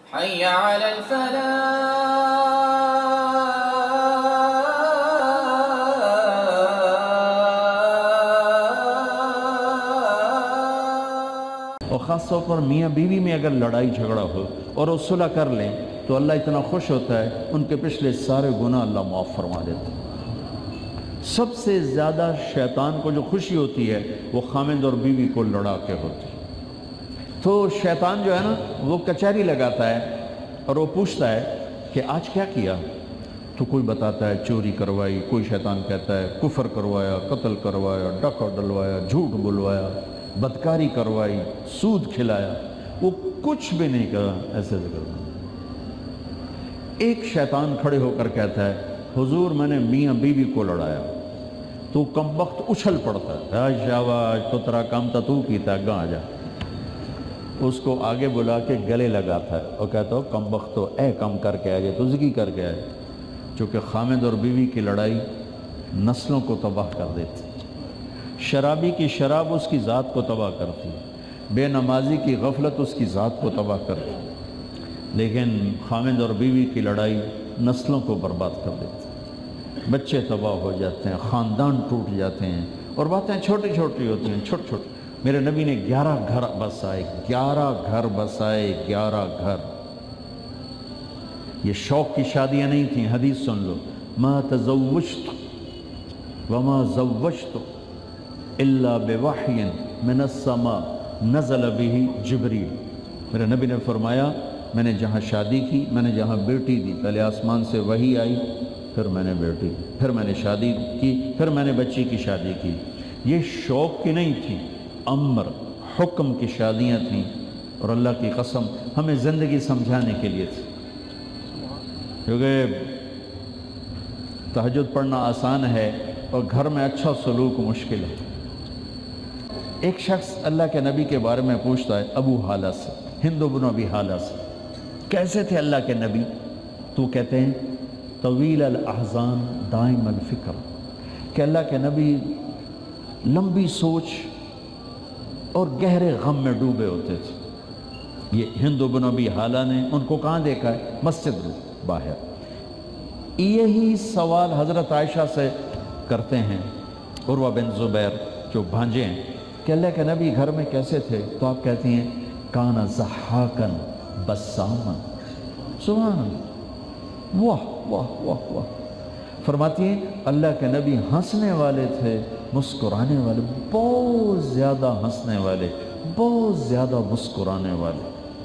حي على الفلاح. اور خاص طور پر میاں بیوی میں اگر لڑائی جھگڑا ہو اور وہ صلح کر لیں تو اللہ اتنا خوش ہوتا ہے، ان کے پچھلے سارے گناہ اللہ معاف فرما دیتا ہے۔ سب سے زیادہ شیطان کو جو خوشی ہوتی ہے وہ خامند اور بیوی کو لڑا کے ہوتی ہے۔ تو شیطان جو ہے نا وہ کچہری لگاتا ہے اور وہ پوچھتا ہے کہ آج کیا کیا؟ تو کوئی بتاتا ہے چوری کروائی، کوئی شیطان کہتا ہے کفر کروایا، قتل کروایا، ڈاکہ ڈلوایا، جھوٹ بلوایا، بدکاری کروائی، سود کھلایا۔ وہ کچھ بھی نہیں کرا، ایسے ذکر کرنا۔ ایک شیطان کھڑے ہو کر کہتا ہے حضور میں نے میاں بیوی کو لڑایا۔ تو کم وقت اچھل پڑتا ہے، شاباش تو تیرا کام تھا، تو کیتا گاں جا۔ اس کو آگے بلا کے گلے لگاتا ہے اور کہتا ہو کم وقت تو اے کم کر کے آئے، تو ذکی کر کے آئے۔ چونکہ خامد اور بیوی کی لڑائی نسلوں کو تباہ کر دیتی، شرابی کی شراب اس کی ذات کو تباہ کرتی، بے نمازی کی غفلت اس کی ذات کو تباہ کرتی، لیکن خامد اور بیوی کی لڑائی نسلوں کو برباد کر دیتی، بچے تباہ ہو جاتے ہیں، خاندان ٹوٹ جاتے ہیں، اور باتیں چھوٹی چھوٹی ہوتی ہیں، چھوٹی چھوٹی۔ میرے نبی نے 11 گھر بسائے، 11 گھر بسائے، 11 گھر۔ یہ شوق کی شادیاں نہیں تھیں، حدیث سن لو، ما تزوجت وما زوجت الا بوحی من السماء نزل به جبریل۔ میرے نبی نے فرمایا میں نے جہاں شادی کی، میں نے جہاں بیٹی دی، پہلے آسمان سے وحی آئی، پھر میں نے بیٹی، پھر میں نے شادی کی، پھر میں نے بچی کی شادی کی۔ یہ شوق کی نہیں تھی، امر حکم کی شادیاں تھیں، اور اللہ کی قسم ہمیں زندگی سمجھانے کے لیے تھی۔ کیونکہ تہجد پڑھنا آسان ہے اور گھر میں اچھا سلوک مشکل ہے۔ ایک شخص اللہ کے نبی کے بارے میں پوچھتا ہے ابو حالہ سے، ہند بن ابی حالہ سے، کیسے تھے اللہ کے نبی؟ تو کہتے ہیں طویل الاحزان دائم الفکر، کہ اللہ کے نبی لمبی سوچ اور گہرے غم میں ڈوبے ہوتے تھے۔ یہ ہند بن ابی حالہ نے ان کو کہاں دیکھا ہے؟ مسجد میں باہر۔ یہی سوال حضرت عائشہ سے کرتے ہیں عروہ بن زبیر جو بھانجے ہیں کہ اللہ کے نبی گھر میں کیسے تھے؟ تو آپ کہتی ہیں کانا ضحاکن بساما، سبحان اللہ، واہ واہ واہ واہ۔ فرماتی ہیں اللہ کے نبی ہنسنے والے تھے، مسکرانے والے، بہت زیادہ ہنسنے والے، بہت زیادہ مسکرانے والے۔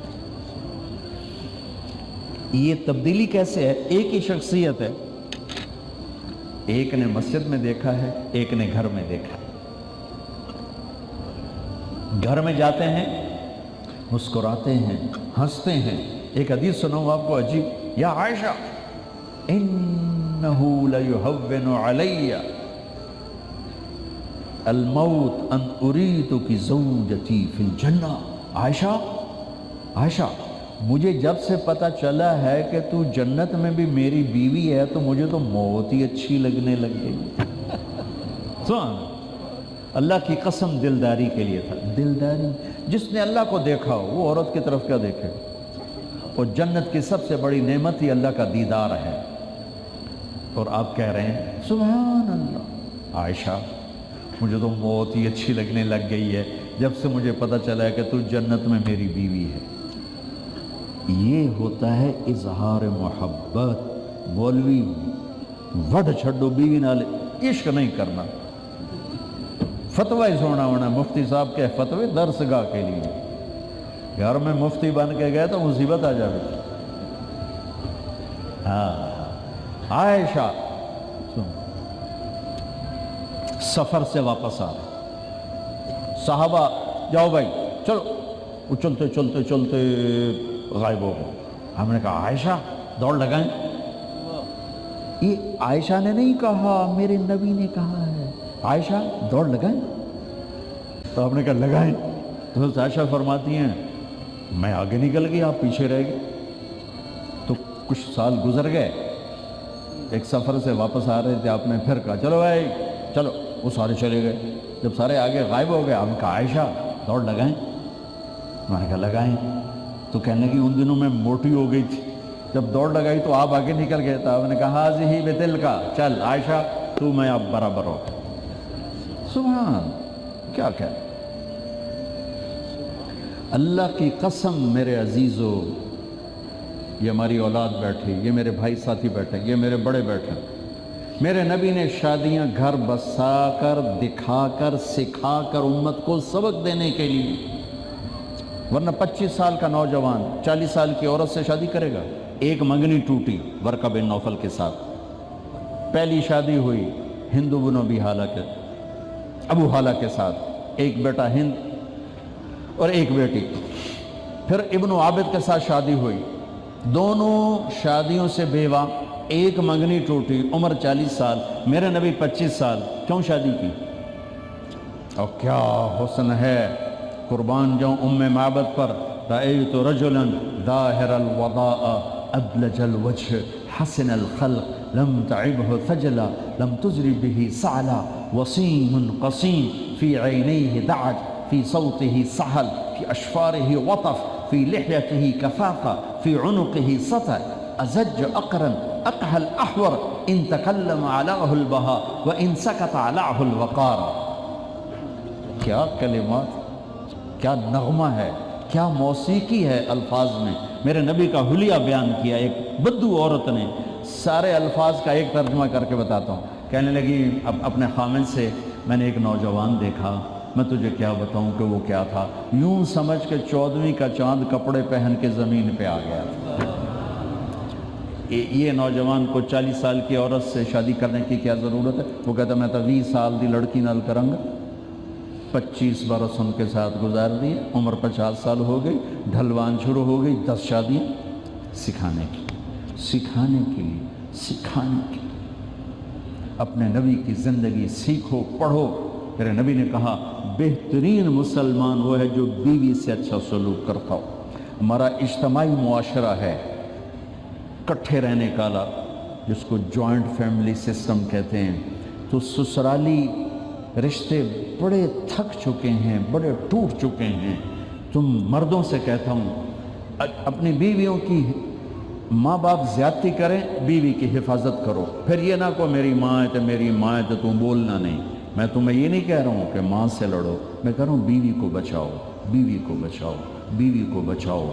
یہ تبدیلی کیسے ہے؟ ایک ہی شخصیت ہے، ایک نے مسجد میں دیکھا ہے، ایک نے گھر میں دیکھا ہے۔ گھر میں جاتے ہیں، مسکراتے ہیں، ہنستے ہیں۔ ایک حدیث سناؤں آپ کو عجیب، یا عائشہ انہو لیہون علی الموت ان اریدک زوجتی فی الجنہ۔ عائشہ عائشہ مجھے جب سے پتہ چلا ہے کہ تو جنت میں بھی میری بیوی ہے تو مجھے تو موت ہی اچھی لگنے لگ گئی۔ سبحان اللہ کی قسم، دلداری کے لیے تھا، دلداری۔ جس نے اللہ کو دیکھا ہو وہ عورت کی طرف کیا دیکھے؟ اور جنت کی سب سے بڑی نعمت ہی اللہ کا دیدار ہے، اور آپ کہہ رہے ہیں سبحان اللہ عائشہ مجھے تو موت ہی اچھی لگنے لگ گئی ہے جب سے مجھے پتہ چلا ہے کہ تو جنت میں میری بیوی ہے۔ یہ ہوتا ہے اظہار محبت۔ مولوی وڈ چھڈو بیوی نال عشق نہیں کرنا، فتوی سونا ہونا، مفتی صاحب کے فتوی درس گاہ کے لیے۔ گھر میں مفتی بن کے گئے تو مصیبت آ جائے۔ ہاں عائشہ سفر سے واپس آ رہے، صحابہ جاؤ بھائی چلو، وہ چلتے چلتے چلتے غائب ہو گئے۔ ہم نے کہا عائشہ دوڑ لگائیں۔ یہ عائشہ نے نہیں کہا، میرے نبی نے کہا ہے عائشہ دوڑ لگائیں۔ تو ہم نے کہا لگائیں۔ تو عائشہ فرماتی ہیں میں آگے نکل گئی، آپ پیچھے رہ گئے۔ تو کچھ سال گزر گئے، ایک سفر سے واپس آ رہے تھے، آپ نے پھر کہا چلو بھائی چلو، وہ سارے چلے گئے۔ جب سارے آگے غائب ہو گئے، ہم نے کہا عائشہ دوڑ لگائیں۔ میں نے کہا لگائیں۔ تو کہنے لگی ان دنوں میں موٹی ہو گئی تھی، جب دوڑ لگائی تو آپ آگے نکل گئے تھا، آپ نے کہا ہاذہ بتل کا، چل عائشہ تو میں آپ برابر ہو۔ سبحان، کیا کہہ، اللہ کی قسم میرے عزیزو، یہ ہماری اولاد بیٹھی، یہ میرے بھائی ساتھی بیٹھے، یہ میرے بڑے بیٹھے، میرے نبی نے شادیاں گھر بسا کر، دکھا کر، سکھا کر امت کو سبق دینے کے لیے، ورنہ 25 سال کا نوجوان 40 سال کی عورت سے شادی کرے گا؟ ایک منگنی ٹوٹی ورقہ بن نوفل کے ساتھ، پہلی شادی ہوئی ہند بن ابو حالہ کے ساتھ، ایک بیٹا ہند اور ایک بیٹی، پھر ابن عابد کے ساتھ شادی ہوئی، دونوں شادیوں سے بیوہ، ایک منگنی ٹوٹی، عمر 40 سال، میرے نبی 25 سال، کیوں شادی کی؟ اور کیا حسن ہے، قربان جاؤں ام معبد پر، رأیت رجلا ظاہر الوضاء ابلج الوجہ حسن الخلق لم تعبه ثجلا لم تزر به سعلا وسیم قسیم فی عینیہ دعج فی صوته سحل فی اشفارہ وطف فی لحیته کفافہ فی عنقہ سطر ازج اقرن اقحل احور ان تکلم علاہ البہا وان سکت علاہ الوقار۔ کیا کلمات، کیا نغمہ ہے، کیا موسیقی ہے الفاظ میں، میرے نبی کا حلیہ بیان کیا ایک بدو عورت نے۔ سارے الفاظ کا ایک ترجمہ کر کے بتاتا ہوں۔ کہنے لگی اب اپنے خامن سے، میں نے ایک نوجوان دیکھا، میں تجھے کیا بتاؤں کہ وہ کیا تھا، یوں سمجھ کے 14ویں کا چاند کپڑے پہن کے زمین پہ آ گیا۔ یہ نوجوان کو 40 سال کی عورت سے شادی کرنے کی کیا ضرورت ہے؟ وہ کہتا میں تو 20 سال دی لڑکی نال کروں گا، 25 برس ان کے ساتھ گزار دیے، عمر 50 سال ہو گئی، ڈھلوان شروع ہو گئی، 10 شادیاں، سکھانے کے لیے اپنے نبی کی زندگی سیکھو، پڑھو۔ میرے نبی نے کہا بہترین مسلمان وہ ہے جو بیوی سے اچھا سلوک کرتا ہو۔ ہمارا اجتماعی معاشرہ ہے، کٹھے رہنے کا، جس کو جوائنٹ فیملی سسٹم کہتے ہیں، تو سسرالی رشتے بڑے تھک چکے ہیں، بڑے ٹوٹ چکے ہیں۔ تم مردوں سے کہتا ہوں اپنی بیویوں کی، ماں باپ زیادتی کریں، بیوی کی حفاظت کرو، پھر یہ نہ کو میری ماں ہے تو میری ماں ہے تو تم بولنا نہیں۔ میں تمہیں یہ نہیں کہہ رہا ہوں کہ ماں سے لڑو، میں کہہ رہا ہوں بیوی کو بچاؤ، بیوی کو بچاؤ، بیوی کو بچاؤ۔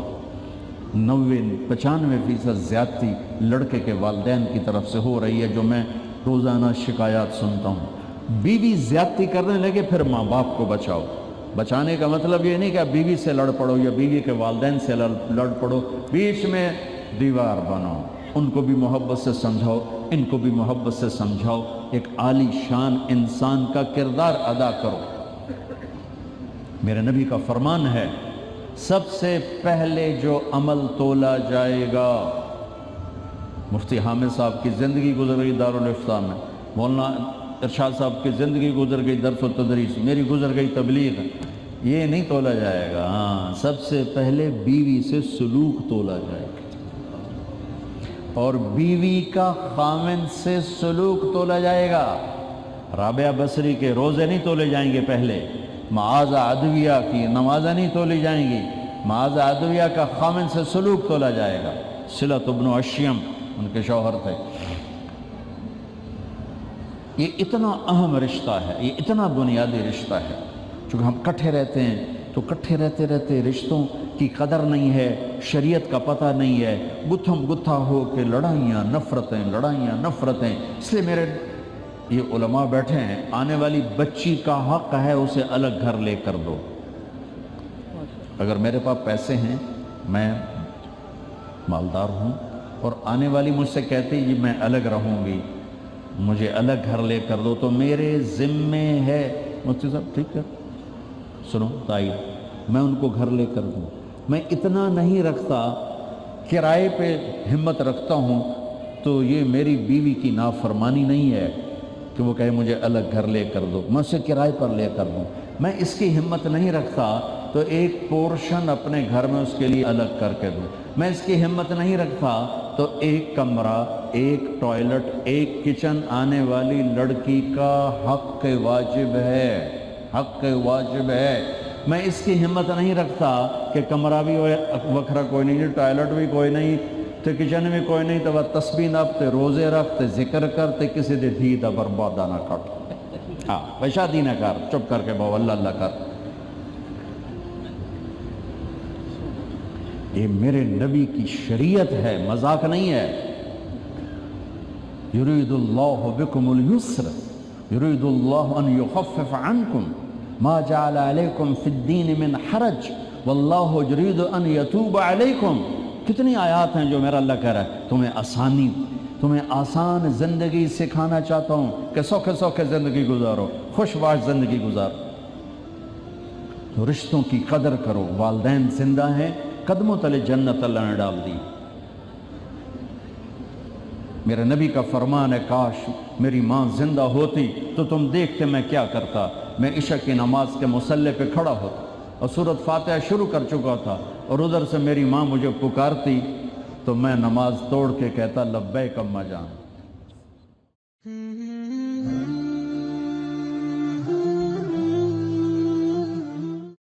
95% زیادتی لڑکے کے والدین کی طرف سے ہو رہی ہے، جو میں روزانہ شکایات سنتا ہوں۔ بیوی زیادتی کرنے لگے پھر ماں باپ کو بچاؤ۔ بچانے کا مطلب یہ نہیں کہ آپ بیوی سے لڑ پڑو یا بیوی کے والدین سے لڑ پڑو، بیچ میں دیوار بناؤ، ان کو بھی محبت سے سمجھاؤ، ان کو بھی محبت سے سمجھاؤ، ایک عالی شان انسان کا کردار ادا کرو۔ میرے نبی کا فرمان ہے سب سے پہلے جو عمل تولا جائے گا، مفتی حامد صاحب کی زندگی گزر گئی دارالفتاح میں، مولانا ارشاد صاحب کی زندگی گزر گئی درس و تدریس، میری گزر گئی تبلیغ، یہ نہیں تولا جائے گا۔ ہاں، سب سے پہلے بیوی سے سلوک تولا جائے گا، اور بیوی کا خامن سے سلوک تولا جائے گا۔ رابعہ بصری کے روزے نہیں تولے جائیں گے پہلے، معاذ عدویہ کی نمازیں نہیں تولی جائیں گی، معاذ عدویہ کا خامن سے سلوک تولا جائے گا۔ صلۃ بن اشیم ان کے شوہر تھے۔ یہ اتنا اہم رشتہ ہے، یہ اتنا بنیادی رشتہ ہے، چونکہ ہم کٹھے رہتے ہیں تو کٹھے رہتے رہتے رشتوں کی قدر نہیں ہے، شریعت کا پتہ نہیں ہے، گتھم گتھا ہو کے لڑائیاں نفرتیں۔ اس لیے میرے یہ علماء بیٹھے ہیں، آنے والی بچی کا حق ہے اسے الگ گھر لے کر دو۔ اگر میرے پاس پیسے ہیں، میں مالدار ہوں، اور آنے والی مجھ سے کہتی جی میں الگ رہوں گی، مجھے الگ گھر لے کر دو، تو میرے ذمے ہے، مفتی صاحب ٹھیک ہے سنو تائی، میں ان کو گھر لے کر دوں۔ میں اتنا نہیں رکھتا، کرائے پہ ہمت رکھتا ہوں، تو یہ میری بیوی کی نافرمانی نہیں ہے کہ وہ کہے مجھے الگ گھر لے کر دو، میں اسے کرائے پر لے کر دوں۔ میں اس کی ہمت نہیں رکھتا تو ایک پورشن اپنے گھر میں اس کے لیے الگ کر کے دوں۔ میں اس کی ہمت نہیں رکھتا تو ایک کمرہ، ایک ٹوائلٹ، ایک کچن آنے والی لڑکی کا حق واجب ہے، حق واجب ہے۔ میں اس کی ہمت نہیں رکھتا کہ کمرہ بھی وکھرا کوئی نہیں، ٹوائلٹ بھی کوئی نہیں، تے کچن میں کوئی نہیں، تو وہ تسبیح نپ تے روزے رکھ تے ذکر کر تے کسی دے دھی دا بربادہ نہ کٹ، ہاں بھائی شادی نہ کر، چپ کر کے بہو اللہ اللہ کر۔ یہ میرے نبی کی شریعت ہے، مذاق نہیں ہے۔ یرید اللہ بکم اليسر یرید اللہ ان یخفف عنکم ما جعل علیکم فی الدین من حرج واللہ یرید ان یتوب علیکم۔ کتنی آیات ہیں جو میرا اللہ کہہ رہا ہے تمہیں آسان زندگی سکھانا چاہتا ہوں کہ سوکھے سوکھے زندگی گزارو، خوش باش زندگی گزارو۔ تو رشتوں کی قدر کرو، والدین زندہ ہیں، قدموں تلے جنت اللہ نے ڈال دی۔ میرے نبی کا فرمان ہے کاش میری ماں زندہ ہوتی تو تم دیکھتے میں کیا کرتا۔ میں عشاء کی نماز کے مصلی پہ کھڑا ہوتا اور سورۃ فاتحہ شروع کر چکا تھا، اور ادھر سے میری ماں مجھے پکارتی تو میں نماز توڑ کے کہتا لبیک اماں جان۔